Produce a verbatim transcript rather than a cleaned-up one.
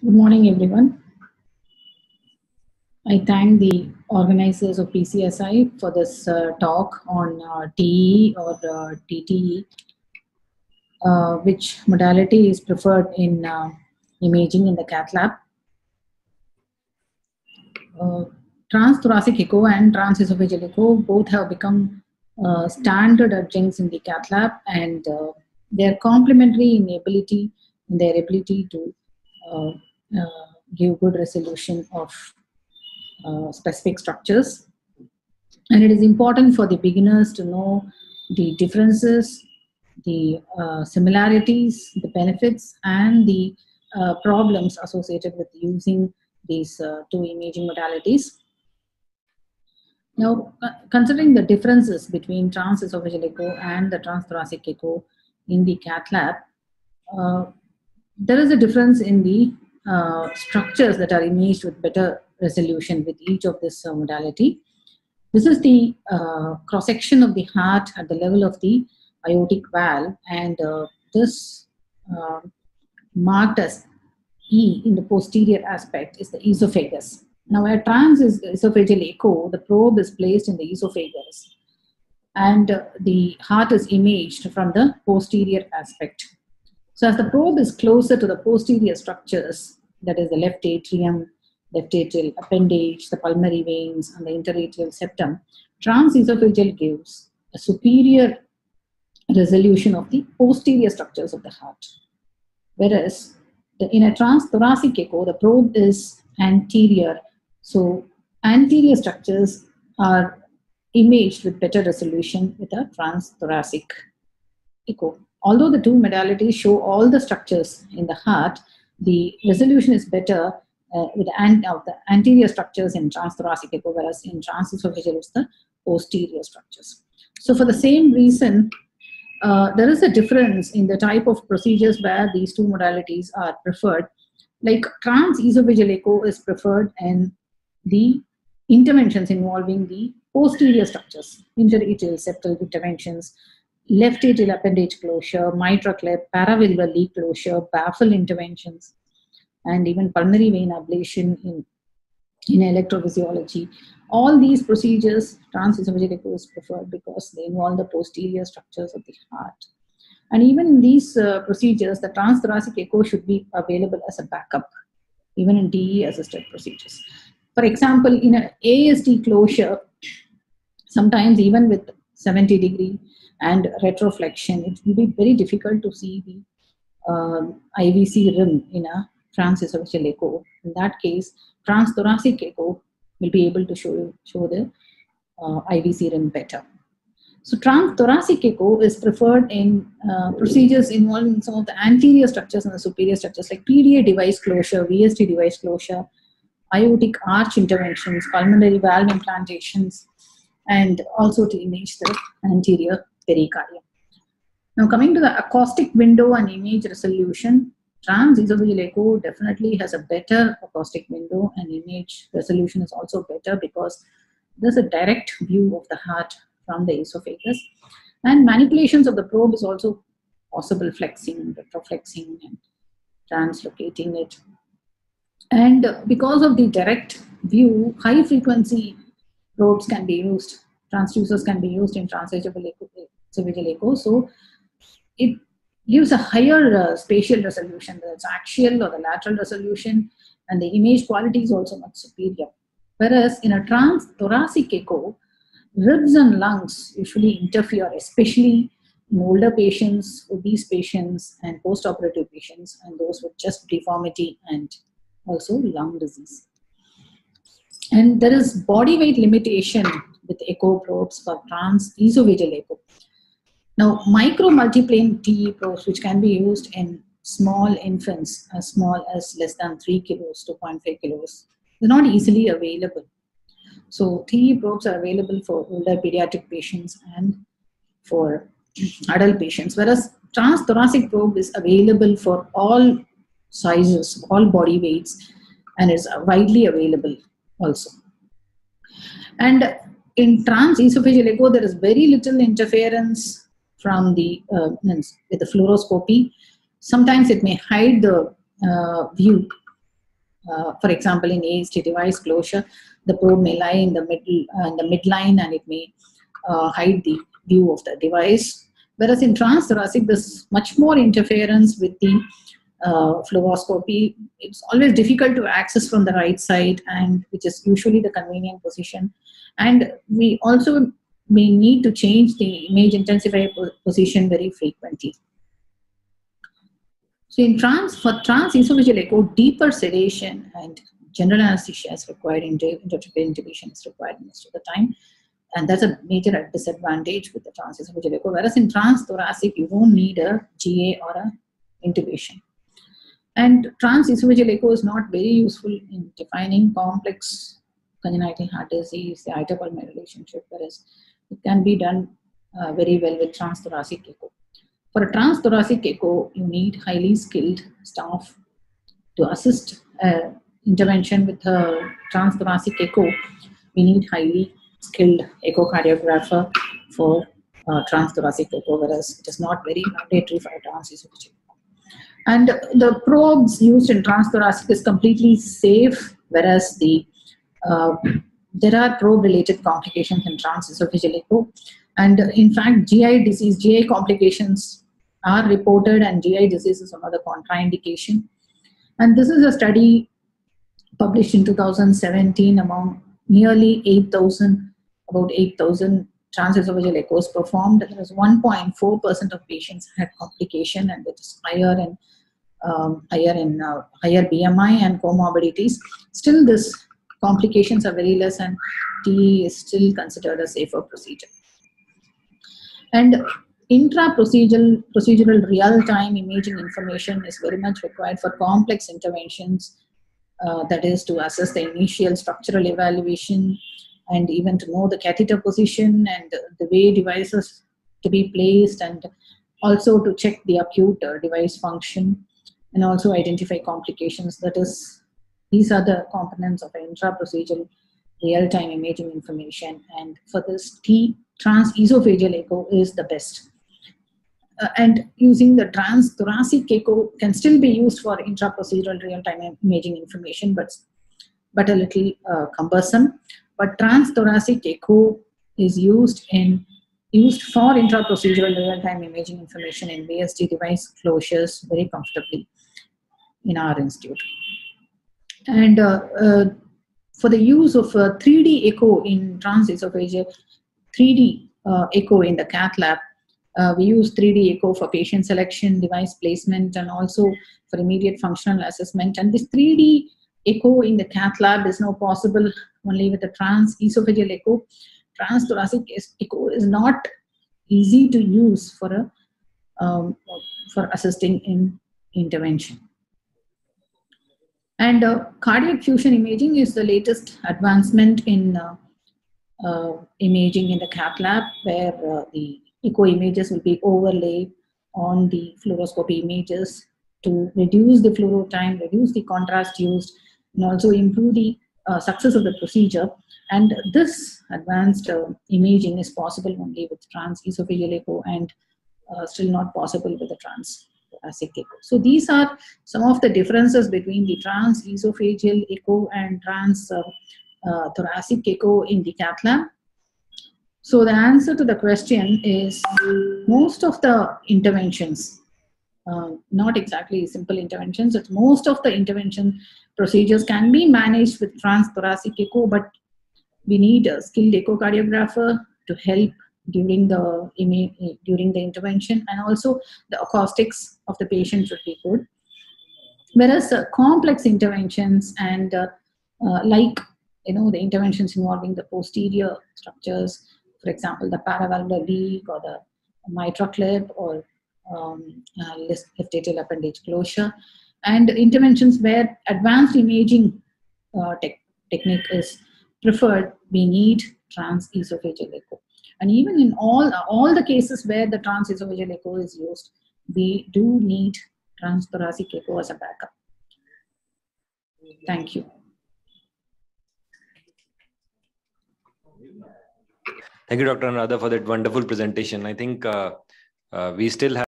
Good morning, everyone. I thank the organizers of P C S I for this uh, talk on uh, T E or uh, T T E, uh, which modality is preferred in uh, imaging in the cath lab. Uh, Transthoracic echo and transesophageal echo both have become uh, standard adjuncts in the cath lab, and uh, they are complementary in ability in their ability to uh, uh, give good resolution of uh, specific structures. And it is important for the beginners to know the differences, the uh, similarities, the benefits, and the uh, problems associated with using these uh, two imaging modalities. Now, uh, considering the differences between transesophageal echo and the transthoracic echo in the cath lab, uh, there is a difference in the uh, structures that are imaged with better resolution with each of this uh, modality. This is the uh, cross-section of the heart at the level of the aortic valve, and uh, this uh, marked as E in the posterior aspect is the esophagus. Now, a transesophageal echo, the probe is placed in the esophagus, and uh, the heart is imaged from the posterior aspect. So, as the probe is closer to the posterior structures, that is the left atrium, left atrial appendage, the pulmonary veins, and the interatrial septum, transesophageal gives a superior resolution of the posterior structures of the heart. Whereas the, in a transthoracic echo, the probe is anterior, so anterior structures are imaged with better resolution with a transthoracic echo. Although the two modalities show all the structures in the heart, the resolution is better uh, with the, an of the anterior structures in transthoracic echo, whereas in transesophageal it's the posterior structures. So for the same reason, uh, there is a difference in the type of procedures where these two modalities are preferred. Like transesophageal echo is preferred in the interventions involving the posterior structures, interatrial septal interventions, left atrial appendage closure, MitraClip, paravalvular leak closure, baffle interventions, and even pulmonary vein ablation in, in electrophysiology. All these procedures, transesophageal echo is preferred because they involve the posterior structures of the heart. And even in these uh, procedures, the transthoracic echo should be available as a backup, even in D E-assisted procedures. For example, in an A S D closure, sometimes even with seventy degree and retroflexion, it will be very difficult to see the uh, I V C rim in a transesophageal echo. In that case, transthoracic echo will be able to show, show the uh, I V C rim better. So transthoracic echo is preferred in uh, procedures involving some of the anterior structures and the superior structures like P D A device closure, V S T device closure, aortic arch interventions, pulmonary valve implantations, and also to image the anterior pericardium. Now coming to the acoustic window and image resolution, transesophageal echo definitely has a better acoustic window, and image resolution is also better because there's a direct view of the heart from the esophagus, and manipulations of the probe is also possible, flexing, retroflexing, and translocating it. And because of the direct view, high frequency probes can be used, transducers can be used in transesophageal echo, echo. So it gives a higher uh, spatial resolution, whether it's axial or the lateral resolution, and the image quality is also much superior. Whereas in a transthoracic echo, ribs and lungs usually interfere, especially in older patients, obese patients, and post-operative patients, and those with chest deformity and also lung disease. And there is body weight limitation with echo probes for transesophageal echo. Now, micro multiplane T E probes, which can be used in small infants as small as less than three kilos, two point five kilos, they're not easily available. So T E probes are available for older pediatric patients and for adult patients, whereas transthoracic probe is available for all sizes, all body weights, and is widely available also. And in transesophageal echo, there is very little interference from the uh, with the fluoroscopy. Sometimes it may hide the uh, view Uh, for example, in A S T device closure, the probe may lie in the middle, uh, in the midline, and it may uh, hide the view of the device. Whereas in transthoracic, there's much more interference with the uh, fluoroscopy. It's always difficult to access from the right side, and which is usually the convenient position. And we also may need to change the image intensifier position very frequently. So in trans, for trans-esophageal echo, deeper sedation and general anesthesia is required, intratracheal intubation is required most of the time. And that's a major disadvantage with the trans-esophageal echo. Whereas in trans-thoracic, you won't need a G A or a intubation. And trans-esophageal echo is not very useful in defining complex congenital heart disease, the ito-pulmonary relationship, whereas it can be done uh, very well with trans-thoracic echo. For a trans-thoracic echo, you need highly skilled staff to assist uh, intervention with a trans-thoracic echo. We need highly skilled echocardiographer for uh, trans-thoracic echo, whereas it is not very mandatory for a trans-esophageal echo. And the probes used in trans-thoracic is completely safe, whereas the uh, there are probe-related complications in trans-esophageal echo. And in fact, G I disease, G I complications are reported, and G I disease is one of the contraindication. And this is a study published in two thousand seventeen among nearly eight thousand, about eight thousand trans-esophageal echoes performed. There was one point four percent of patients had complication, and it is higher in um, higher in uh, higher B M I and comorbidities. Still, this complications are very less, and T E is still considered a safer procedure. And intra-procedural procedural real-time imaging information is very much required for complex interventions, uh, that is to assess the initial structural evaluation and even to know the catheter position and the way devices to be placed, and also to check the acute uh, device function and also identify complications. That is, these are the components of intra-procedural real-time imaging information, and for this T trans-esophageal echo is the best. Uh, and using the trans-thoracic echo can still be used for intra-procedural real-time imaging information, but, but a little uh, cumbersome. But trans-thoracic echo is used in used for intra-procedural real-time imaging information in V S D device closures very comfortably in our institute. And uh, uh, for the use of uh, three D echo in trans-esophageal, three D uh, echo in the cath lab, uh, we use three D echo for patient selection, device placement, and also for immediate functional assessment. And this three D echo in the cath lab is now possible only with the trans-esophageal echo. Trans-thoracic echo is not easy to use for a um, for assisting in intervention. And uh, cardiac fusion imaging is the latest advancement in uh, uh, imaging in the cath lab, where uh, the echo images will be overlaid on the fluoroscopy images to reduce the fluoro time, reduce the contrast used, and also improve the uh, success of the procedure. And this advanced uh, imaging is possible only with trans-esophageal echo, and uh, still not possible with the trans-thoracic echo. So these are some of the differences between the trans-esophageal echo and trans-thoracic uh, uh, echo in the cath lab. So the answer to the question is most of the interventions, uh, not exactly simple interventions, it's most of the intervention procedures can be managed with trans-thoracic echo, but we need a skilled echocardiographer to help during the during the intervention, and also the acoustics of the patient should be good. Whereas uh, complex interventions and uh, uh, like you know the interventions involving the posterior structures, for example, the paravalvular leak or the mitral clip or um, uh, left atrial appendage closure, and interventions where advanced imaging uh, te technique is preferred, we need trans-esophageal echo. And even in all, all the cases where the trans-esophageal echo is used, we do need trans-thoracic echo as a backup. Thank you. Thank you, Doctor Anuradha, for that wonderful presentation. I think uh, uh, we still have